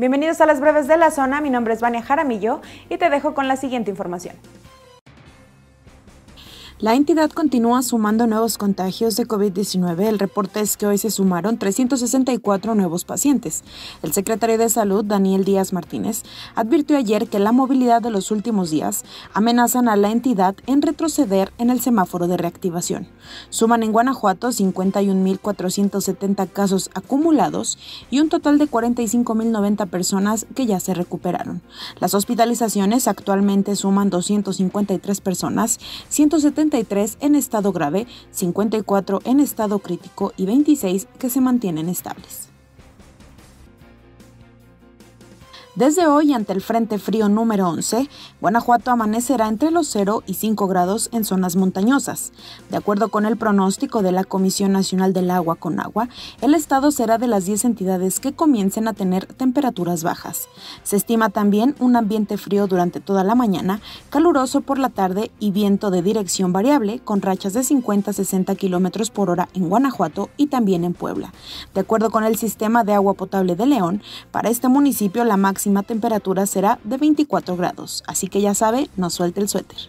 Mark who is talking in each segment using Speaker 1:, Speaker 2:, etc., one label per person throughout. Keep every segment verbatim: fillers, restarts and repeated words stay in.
Speaker 1: Bienvenidos a las breves de la zona, mi nombre es Vania Jaramillo y te dejo con la siguiente información. La entidad continúa sumando nuevos contagios de COVID diecinueve. El reporte es que hoy se sumaron trescientos sesenta y cuatro nuevos pacientes. El secretario de Salud, Daniel Díaz Martínez, advirtió ayer que la movilidad de los últimos días amenazan a la entidad en retroceder en el semáforo de reactivación. Suman en Guanajuato cincuenta y un mil cuatrocientos setenta casos acumulados y un total de cuarenta y cinco mil noventa personas que ya se recuperaron. Las hospitalizaciones actualmente suman doscientas cincuenta y tres personas, ciento setenta y tres en estado grave, cincuenta y cuatro en estado crítico y veintiséis que se mantienen estables. Desde hoy, ante el Frente Frío número once, Guanajuato amanecerá entre los cero y cinco grados en zonas montañosas. De acuerdo con el pronóstico de la Comisión Nacional del Agua Conagua, el estado será de las diez entidades que comiencen a tener temperaturas bajas. Se estima también un ambiente frío durante toda la mañana, caluroso por la tarde y viento de dirección variable con rachas de cincuenta a sesenta kilómetros por hora en Guanajuato y también en Puebla. De acuerdo con el Sistema de Agua Potable de León, para este municipio la máxima La temperatura será de veinticuatro grados, así que ya sabe, no suelte el suéter.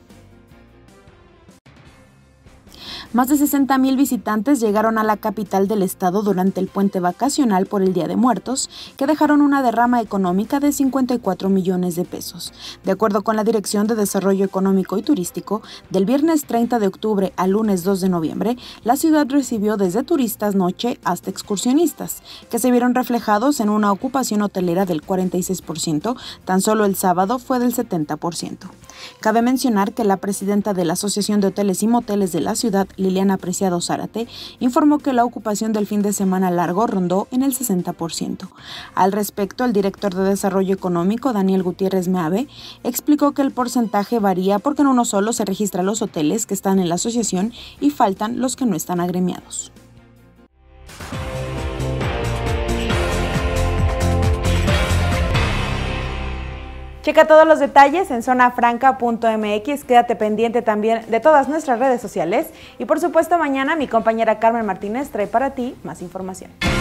Speaker 1: Más de sesenta mil visitantes llegaron a la capital del estado durante el puente vacacional por el Día de Muertos, que dejaron una derrama económica de cincuenta y cuatro millones de pesos. De acuerdo con la Dirección de Desarrollo Económico y Turístico, del viernes treinta de octubre al lunes dos de noviembre, la ciudad recibió desde turistas noche hasta excursionistas, que se vieron reflejados en una ocupación hotelera del cuarenta y seis por ciento, tan solo el sábado fue del setenta por ciento. Cabe mencionar que la presidenta de la Asociación de Hoteles y Moteles de la ciudad, Liliana Preciado Zárate, informó que la ocupación del fin de semana largo rondó en el sesenta por ciento. Al respecto, el director de Desarrollo Económico, Daniel Gutiérrez Meave, explicó que el porcentaje varía porque en uno solo se registran los hoteles que están en la asociación y faltan los que no están agremiados.
Speaker 2: Checa todos los detalles en zona franca punto m x, quédate pendiente también de todas nuestras redes sociales y por supuesto mañana mi compañera Carmen Martínez trae para ti más información.